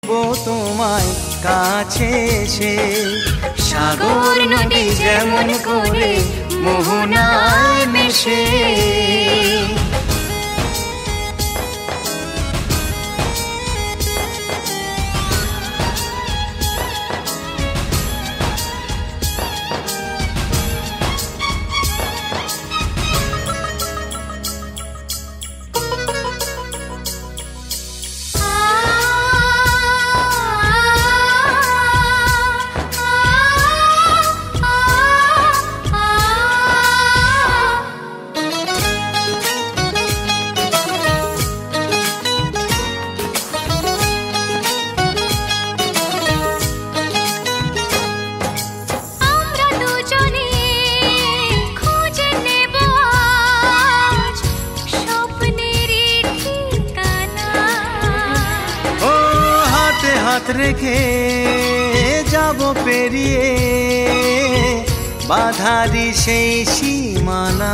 তোমায় কাছে এসে সাগর নদী যেমন করে মোহনায় মেশে। হাত রেখে যাব পেরিয়ে বাধারি সেই সীমানা।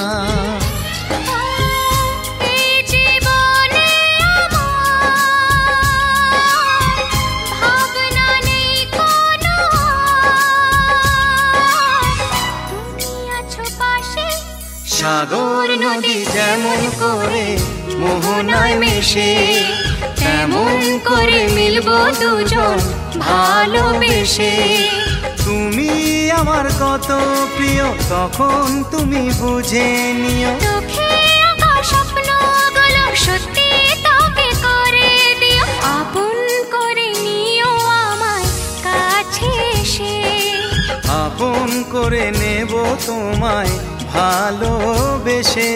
সাগর নদী যেমন করে মোহনায় মেশে তেমন করে মিলবো দুজন ভালোবেসে। তুমি আমার কত প্রিয় তখন তুমি বুঝে নিও। চোখে আমার স্বপ্নগুলো সত্যি তবে করে দিও। আপন করে নিও আমায় কাছে এসে। আপন করে নেব তোমায় ভালোবেসে।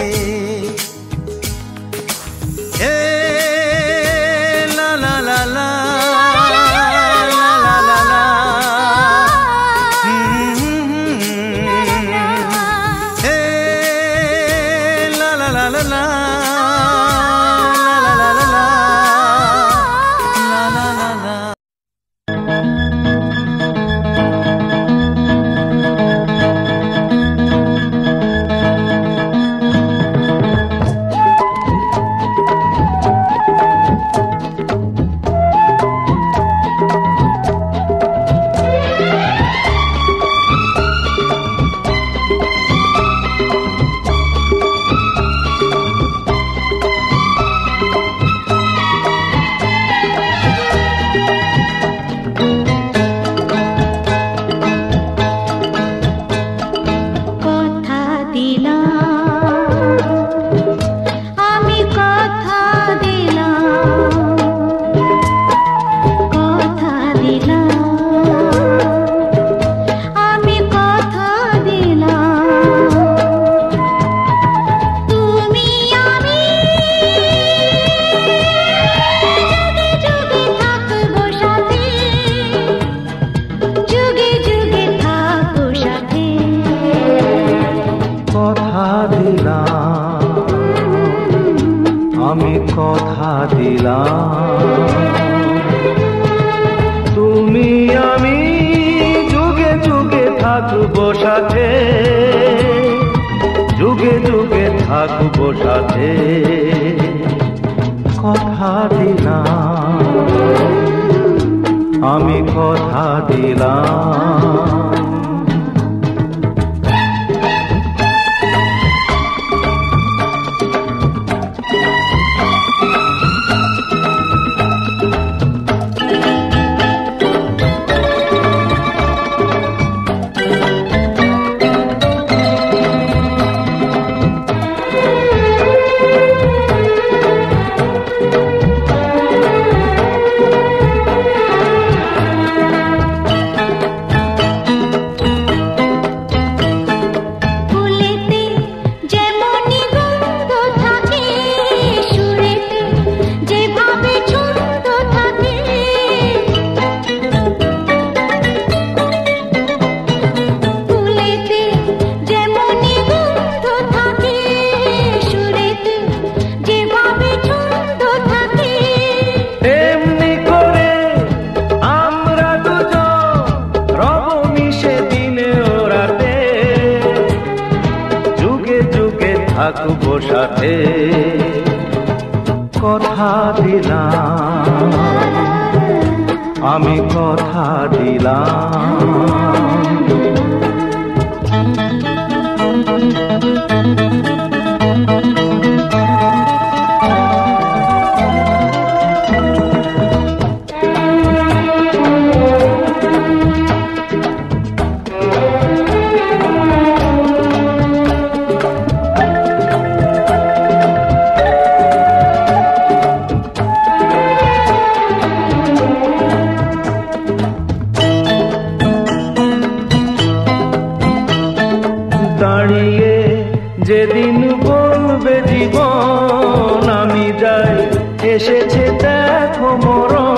আমি কথা দিলাম তুমি আমি যুগে যুগে থাকবো সাথে, যুগে যুগে থাকবো সাথে। কথা দিলাম আমি কথা দিলাম। থাকবো সাথে, কথা দিলাম আমি কথা দিলাম। দাঁড়িয়ে যেদিন বলবে জীবন আমি যাই, এসেছে দেখো মরণ।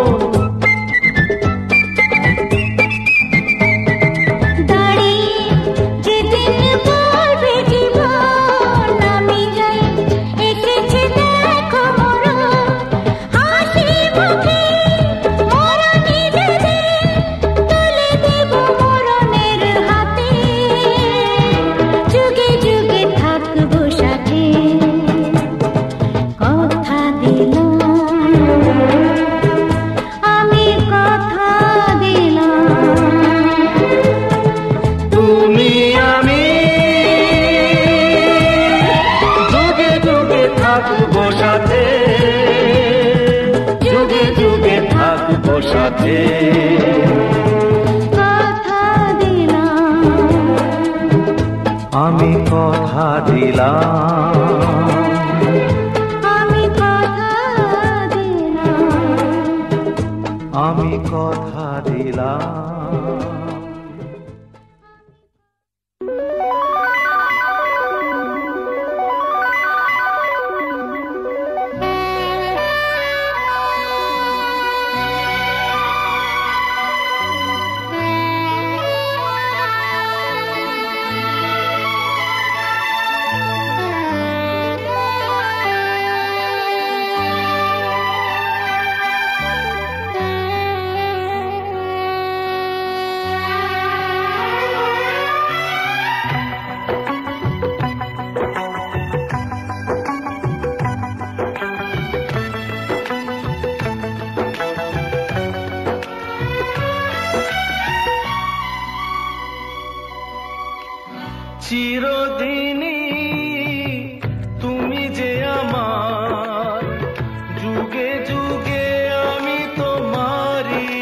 সাথে কথা দিলাম, আমি কথা দিলাম, আমি কথা দিলাম, আমি কথা দিলাম। চিরদিনই তুমি যে আমার, যুগে যুগে আমি তোমারি।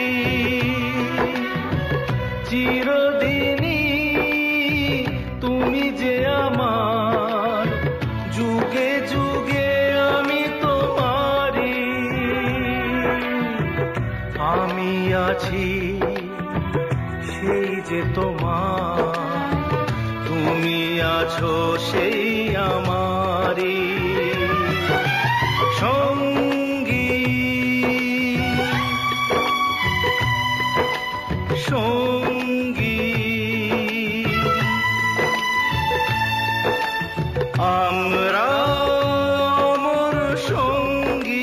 চিরদিনই তুমি যে আমার, যুগে যুগে আমি তোমারি। আমি আছি সেই যে তোমার, তুমি আছো সেই আমারি সঙ্গী, সঙ্গী। আমরা অমর সঙ্গী।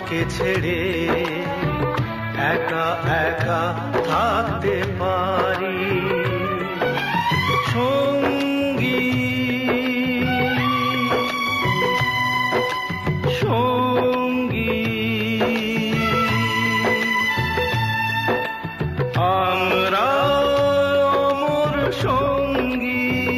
তোমাকে ছেড়ে একা একা থাকতে পারি সঙ্গী সঙ্গী আমরা অমর সঙ্গী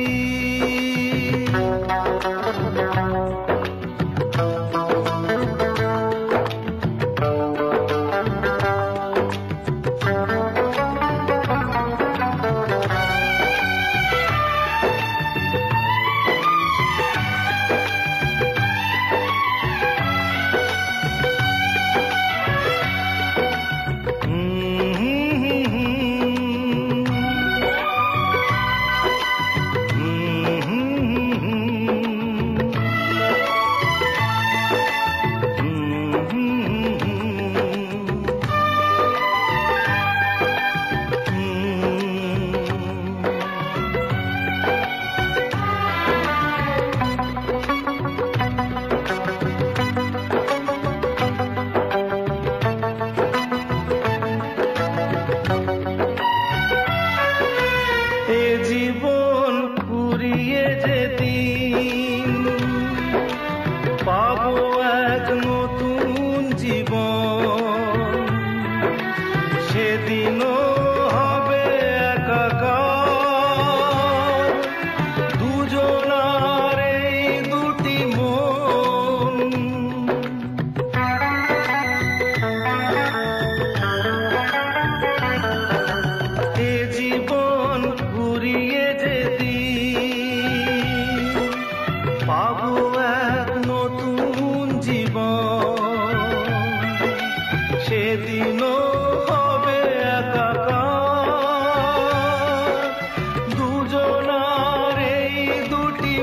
জীবন পুরিয়ে যেদিন পাবো এক নতুন জীবন সেদিনও হবে একাকার দুজনার এই দুটি মন এ জীবন ঘুরিয়ে যেদিন পাবো এক নতুন জীবন সেদিনও হবে একাকার দুজনার এই দুটি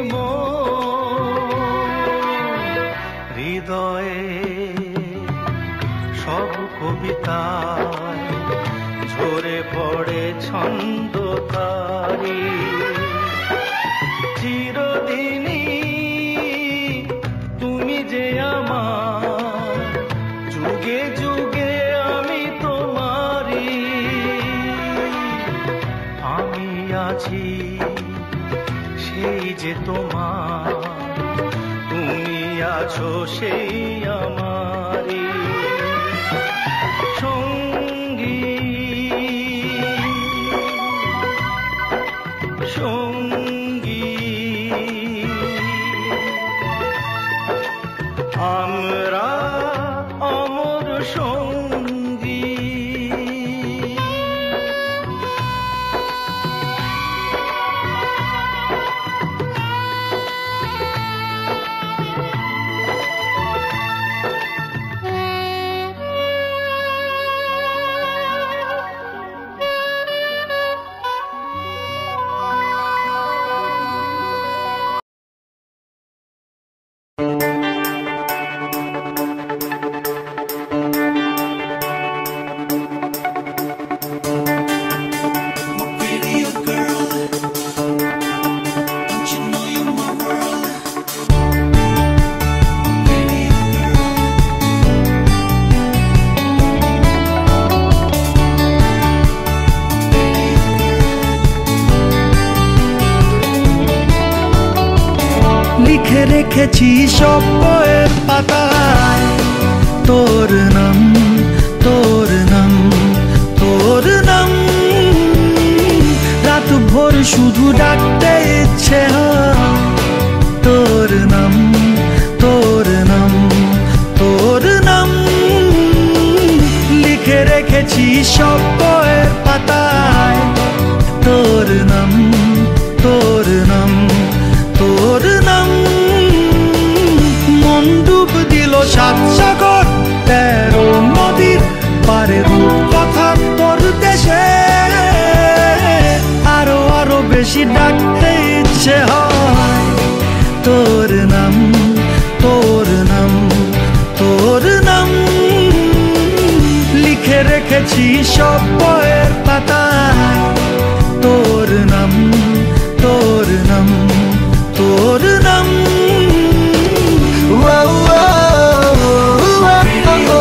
মন হৃদয়ে সব কবিতায় ঝরে পড়ে ছন্দ তারি চিরদিনই তুমি যে আমার যুগে যুগে আমি তোমারি আমি আছি সেই যে তোমার তুমি আছো সেই আমারি সঙ্গী সঙ্গী আমরা অমর সঙ্গী লিখে রেখেছি সব বইয়ের পাতায় তোর নাম তোর নাম তোর নাম রাত ভোর শুধু ডাকতে ইচ্ছে হয় তোর নাম তোর নাম তোর নাম লিখে রেখেছি সব বইয়ের পাতায় তোর নাম তোর নাম তোর নাম মন ডুব দিল সাত সাগর 13 নদীর পারে রূপকথা তোর দেশে আরো আরো বেশি ডাকতে ইচ্ছে হয় তোর নাম তোর নাম তোর নাম লিখে রেখেছি সব বইয়ের পাতায় তোর নাম তোর নাম তোর নাম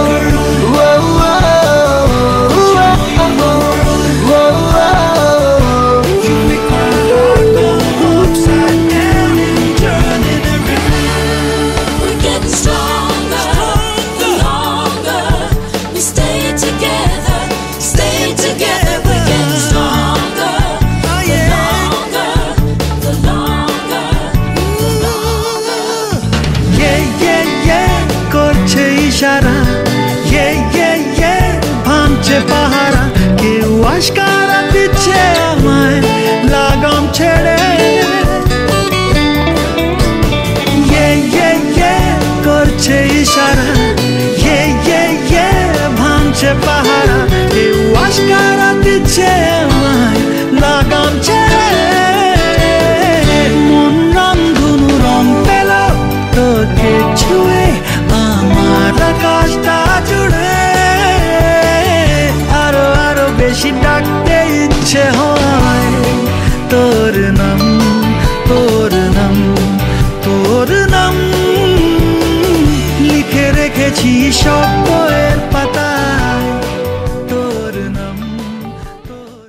পাহারা, কেউ আশকারা দিচ্ছে আমায় লাগাম ছেড়ে। করছে ইশারা, ভাঙছে পাহারা, কেউ আশকারা দিচ্ছে আমায় লাগাম ছেড়ে। মন রংধনু রং পেল তোকে ছুঁয়ে, আমার আকাশটা জুড়ে আরো আরো বেশি ডাকতে ইচ্ছে হয় তোর নাম, তোর নাম, তোর নাম। লিখে রেখেছি সব বইয়ের পাতায় তোর নাম, তোর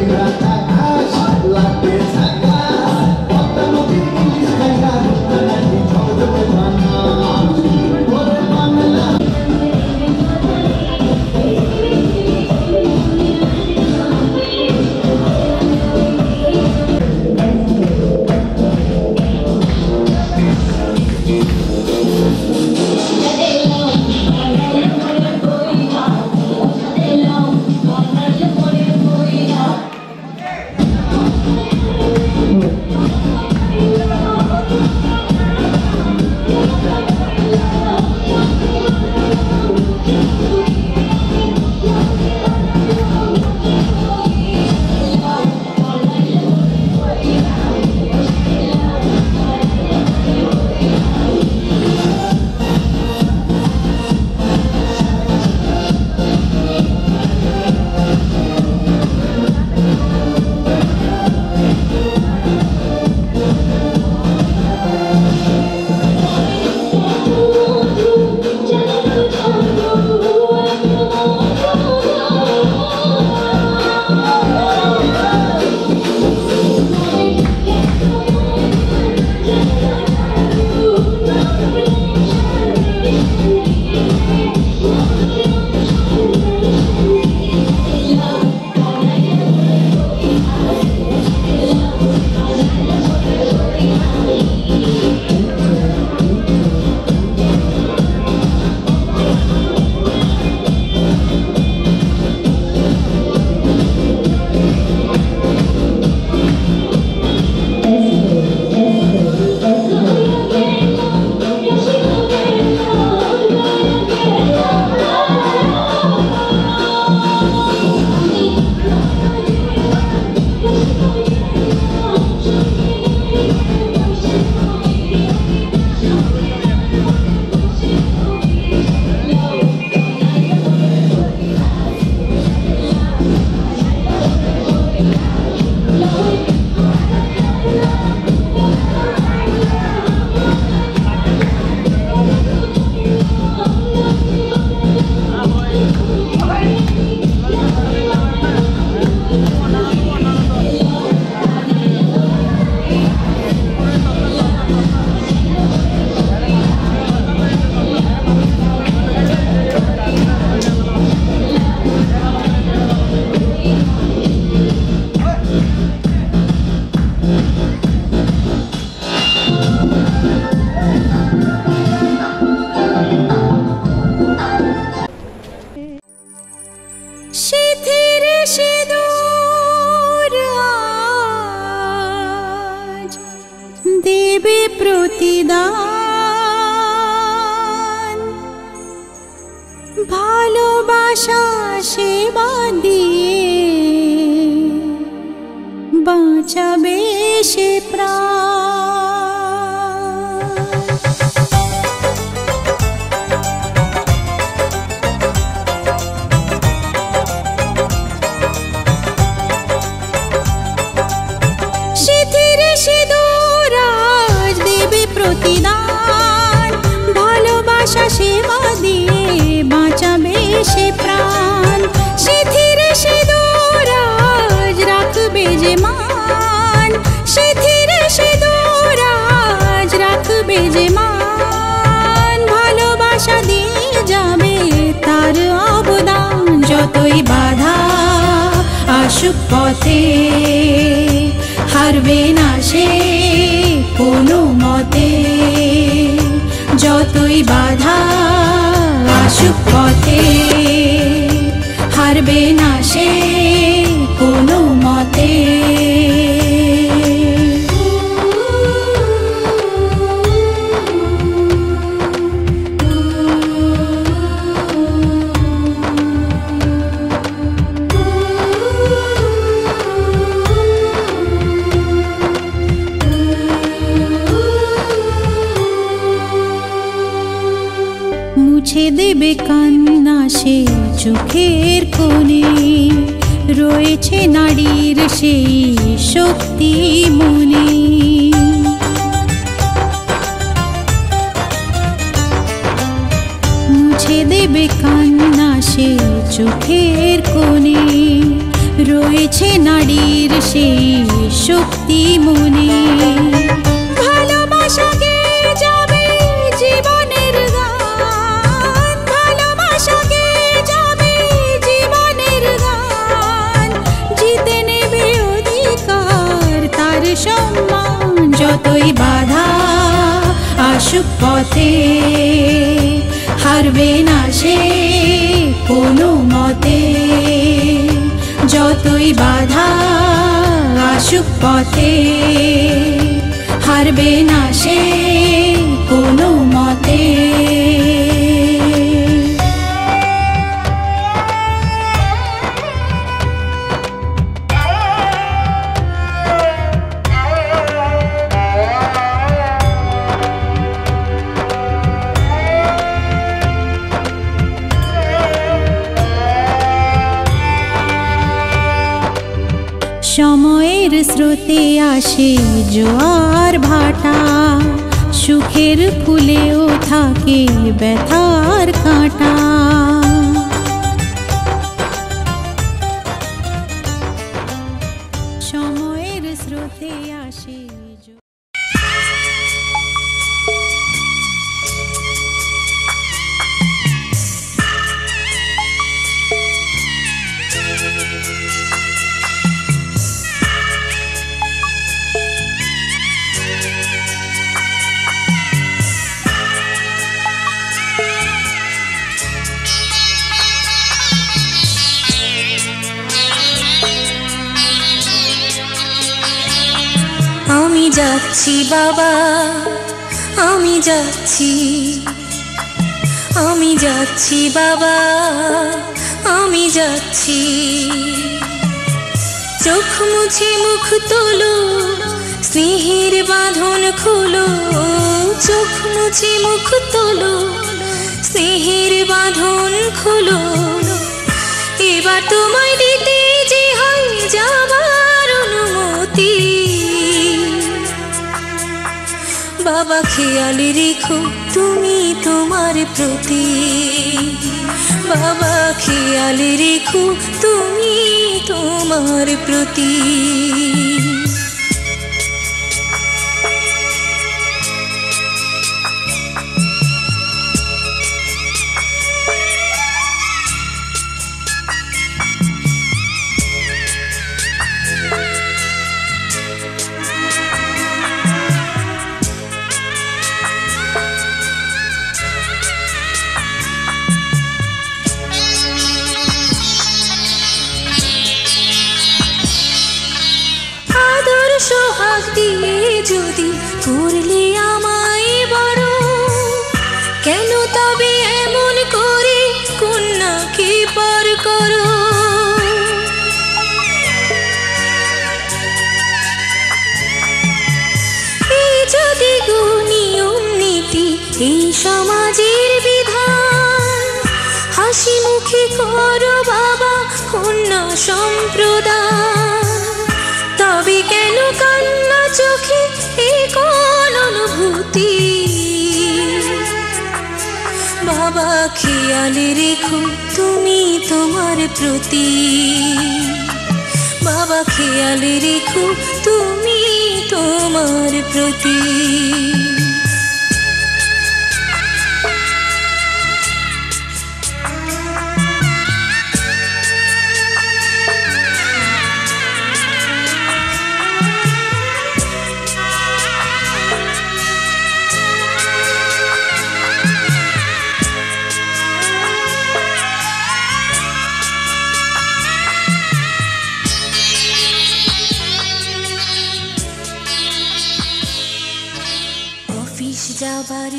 দেবে প্রতিদান, ভালোবাসা সেবা দিয়ে বাঁচাবে সে প্রাণ। প্রতিদান, ভালোবাসা সেবা দিয়ে বাঁচাবে সে প্রাণ। সিঁথিরে সিঁদুর আজ রাখবে যে মান, সিঁথিরে সিঁদুর আজ রাখবে যে মান। ভালোবাসা দিয়ে যাবে তার অবদান। যতই বাধা আসুক পথে, হারবে না সে কোনো মতে। যতই বাধা আসুক পথে, হারবে না সে কোনো মতে। মুছে দেবে কান্না সে চোখের কোণে, রয়েছে নারীর সেই শক্তি মনে। মুছে দেবে কান্না সে চোখের কোণে, রয়েছে নারীর সেই শক্তি মনে। ভালোবাসা গেয়ে যাবে জীবনের গান, ভালোবাসা গেয়ে যাবে জীবনের গান, জিতে নেবে অধিকার তার সম্মান। যতই বাধা আসুক পথে, হারবে না সে কোনো মতে। যতই বাধা আসুক পথে, হারবে না সে কোনো মতে। সময়ের স্রোতে আসে জোয়ার ভাটা, সুখের ফুলেও থাকে ব্যথার কাঁটা। সময়ের স্রোতে আসে আমি যাচ্ছি বাবা, আমি যাচ্ছি, আমি যাচ্ছি বাবা, আমি যাচ্ছি। চোখ মুছে মুখ তোলো, স্নেহের বাঁধন খোলো। চোখ মুছে মুখ তোলো, স্নেহের বাঁধন খোলো। এবার তোমায় দিতে যে হয় যাবার অনুমতি। বাবা খেয়াল রেখো তুমি তোমার প্রতি, বাবা খেয়াল রেখো তুমি তোমার প্রতি। সোহাগ দিয়ে যদি করলে আমায় বড়, কেন তবে এমন করে কন্যাকে পর করো। এই যদি গো নিয়ম নীতি, এই সমাজের বিধান, হাসি মুখে করো বাবা কন্যা সম্প্রদান। তবে কেন কান্না চোখে এই কোন অনুভূতি। বাবা খেয়াল রেখো তুমি তোমার প্রতি, বাবা খেয়াল রেখো তুমি তোমার প্রতি।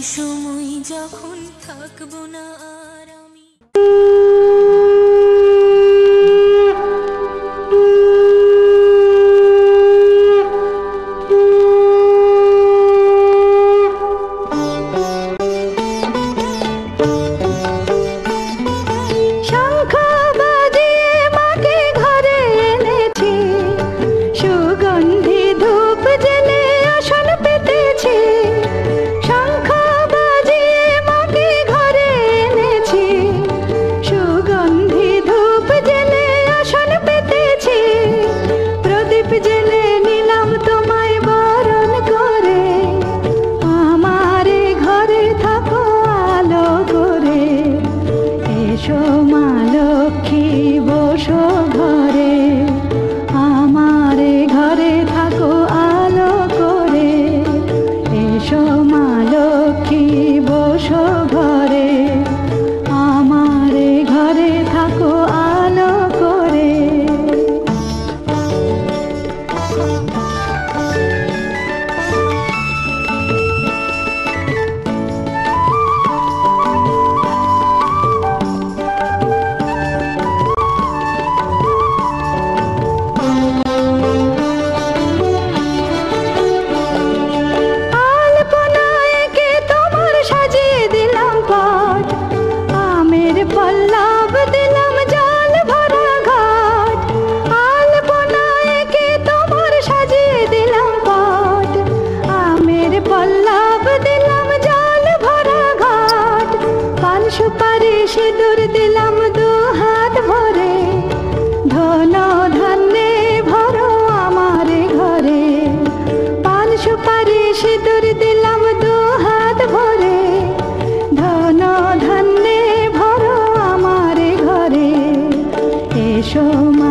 সময় যখন থাকবো না আর আমি। সিঁদুর দিলাম দু হাত ভরে, ধন ধান্যে ভরো আমার ঘরে। পান সুপারি সিঁদুর দিলাম দু হাত ভরে, ধন ধান্যে ভরো আমার ঘরে। এসো